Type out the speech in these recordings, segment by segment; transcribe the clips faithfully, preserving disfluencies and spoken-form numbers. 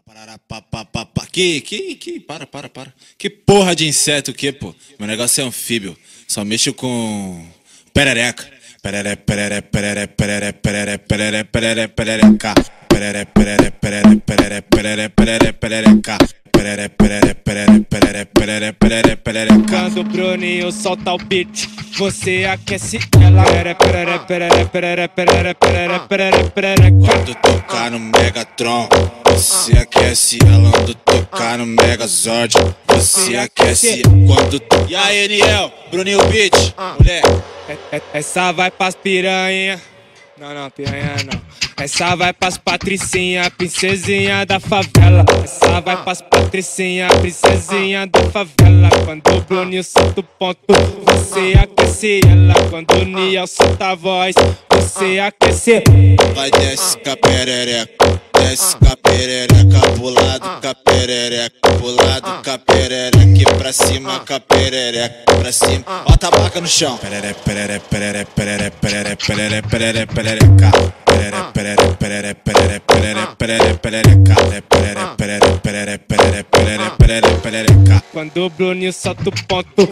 Parará, pá, pá, pá, pá. Que, que, que, para, para, para. Que porra de inseto que, pô? Meu negócio é anfíbio. Só mexo com perereca. Perere, perere, perere, perere, perere, perere, perere, perereca. Perere, perere, perere, perere, perere, perere, perereca. Perere, perere, perere, perere, perere, perere, perereca. Quando o Bruninho solta o beat, você aquece ela. Perere, perere, perere, perere, perere, perere, perere, perere. Quando tocar no Megatron, você aquece ela. Quando tocar no Megazord, você aquece. Quando tu... E aí, Eniel, Bruninho Beat, mulher. É- é- Essa vai pras piranha. Não, não, piranha não. Essa vai pras patricinha, princesinha da favela. Essa vai pras patricinha, princesinha da favela. Quando o Bruninho solta o ponto, você aquece ela. Quando o Niel solta a voz, você aquece. Vai desce com a perereca, desce com a perereca, pro lado com a perereca, pro lado com a perereca, e pra cima com a perereca, pra cima. Ó a tabaca no chão. Perere, perere, perere, perere, perere, perere, perere, perereca. Perere, perere, perere, perere, perere, perere, perereca. Perere, perere, perere, perere, perere, perere, perereca. Quando o Bruninho solta o ponto,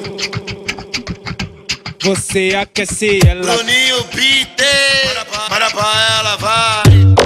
você aquece ela. Bruninho Beat, para pra ela, vai.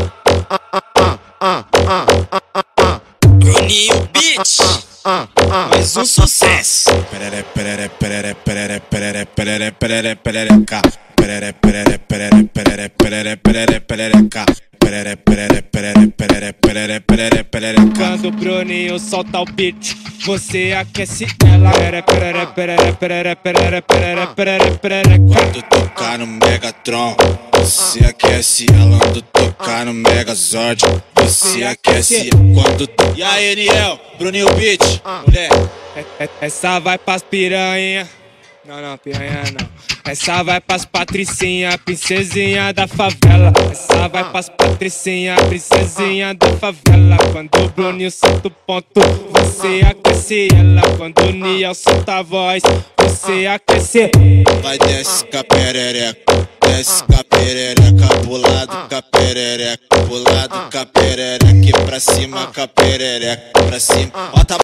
Bruninho Beat, mais um sucesso. Perere, perere, perere, perere, perere, perere, perere, perereca. Perere, perere, perere, perere, perere, perere, perereca. Perere, perere, perere, perere, perere, perere, perereca. Quando o Bruninho solta o beat, você aquece ela. Perere, perere, perere, perere, perere, perere, perere, perere. Quando tocar no Megatron, você aquece ela. Quando tocar no Megazord, você aquece. Quando tu... E aí, Eniel, Bruninho Beat, mulher. É- é- Essa vai pras piranha. Não, não, piranha não. Essa vai pras patricinha, princesinha da favela. Essa vai pras patricinha, princesinha da favela. Quando o Bruninho solta o ponto, você aquece ela. Quando o Niel solta a voz, você aquece. Vai desce com a perereca, desce com a perereca, pro lado com a perereca, pro lado com a perereca, e pra cima com a perereca, pra cima. Ó a